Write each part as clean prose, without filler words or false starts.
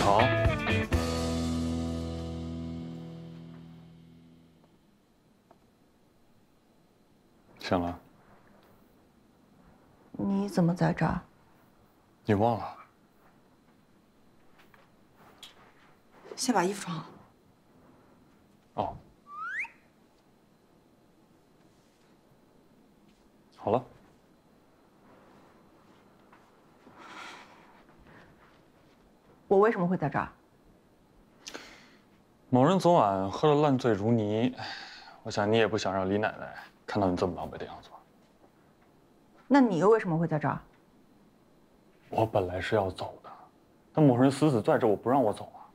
好。醒了？ 你怎么在这儿？ 你忘了？ 先把衣服穿好。 哦。好了。 我为什么会在这儿？ 某人昨晚喝得烂醉如泥，我想你也不想让李奶奶看到你这么狼狈的样子吧？ 那你又为什么会在这儿？ 我本来是要走的，但某人死死拽着我不让我走啊。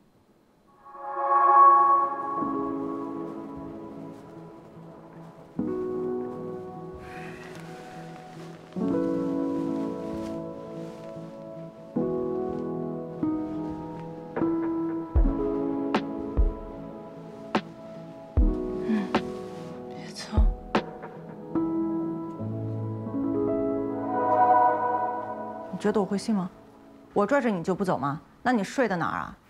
别蹭。你觉得我会信吗？我拽着你就不走吗？那你睡的哪儿啊？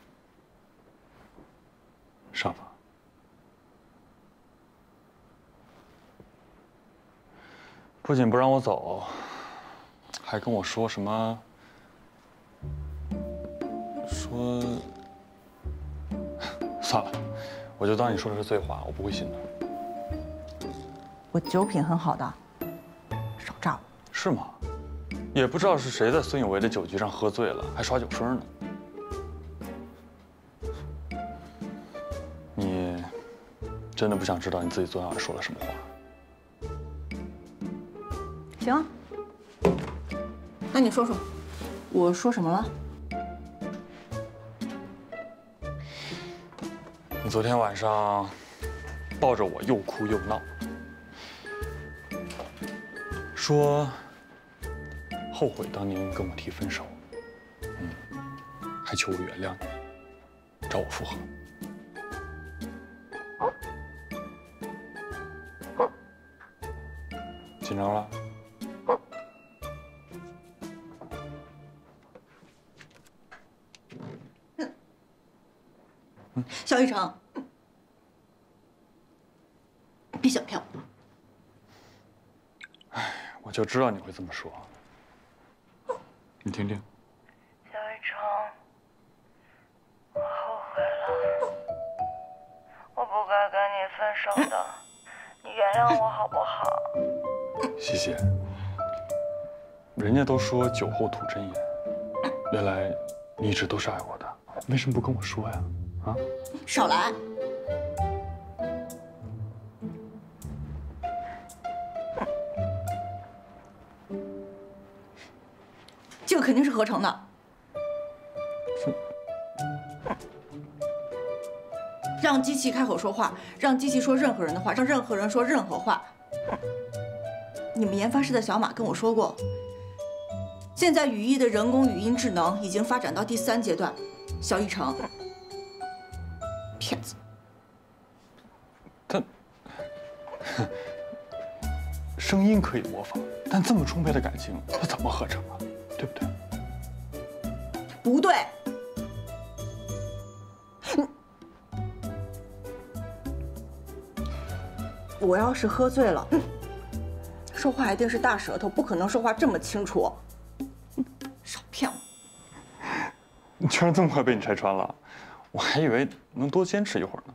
沙发。不仅不让我走，还跟我说什么？说算了，我就当你说的是醉话，我不会信的。 我酒品很好的，少诈我。 是吗？也不知道是谁在孙有为的酒局上喝醉了，还耍酒疯呢。你真的不想知道你自己昨天晚上说了什么话？ 行啊，那你说说，我说什么了？ 你昨天晚上抱着我又哭又闹，说后悔当年跟我提分手，还求我原谅你，找我复合。紧张了？ 肖一成，别想骗我。 我就知道你会这么说。你听听。 肖一成，我后悔了，我不该跟你分手的，你原谅我好不好？ 西西，人家都说酒后吐真言，原来你一直都是爱我的，为什么不跟我说呀？啊？ 少来！这个肯定是合成的。让机器开口说话，让机器说任何人的话，让任何人说任何话。你们研发室的小马跟我说过，现在语义的人工语音智能已经发展到第3阶段。肖一成，骗子！ 他声音可以模仿，但这么充沛的感情，他怎么合成啊？对不对？ 不对。我要是喝醉了，说话一定是大舌头，不可能说话这么清楚。少骗我！ 你居然这么快被你拆穿了，我还以为能多坚持一会儿呢。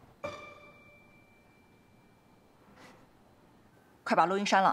快把录音删了。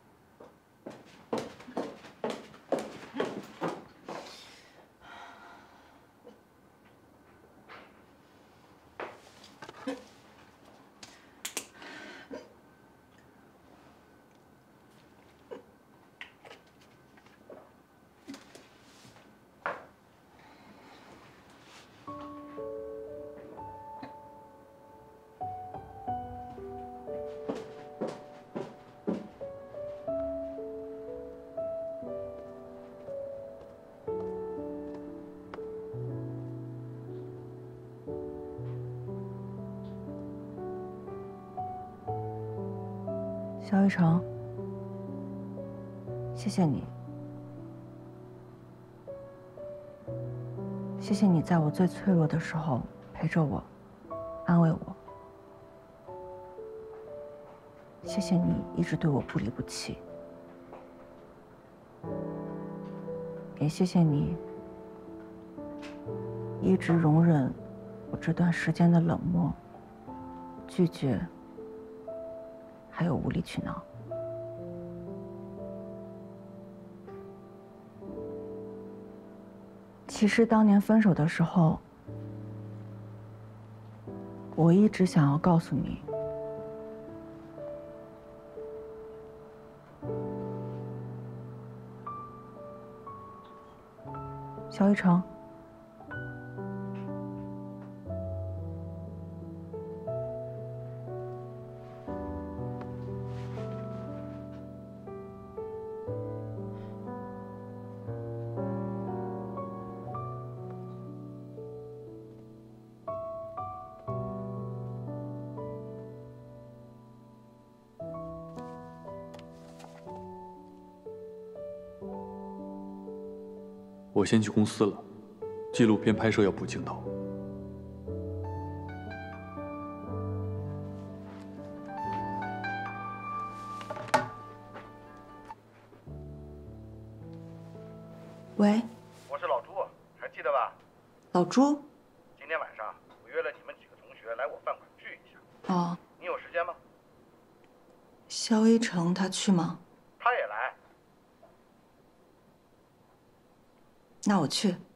肖一成，谢谢你，谢谢谢你在我最脆弱的时候陪着我，安慰我。谢谢你一直对我不离不弃，也谢谢你一直容忍我这段时间的冷漠、拒绝，还有无理取闹。其实当年分手的时候，我一直想要告诉你，肖一成， 我先去公司了，纪录片拍摄要补镜头。 喂， 我是老朱，还记得吧？ 老朱。 今天晚上我约了你们几个同学来我饭馆聚一下。 哦， 你有时间吗？ 肖一成他去吗？ 他也来。 那我去。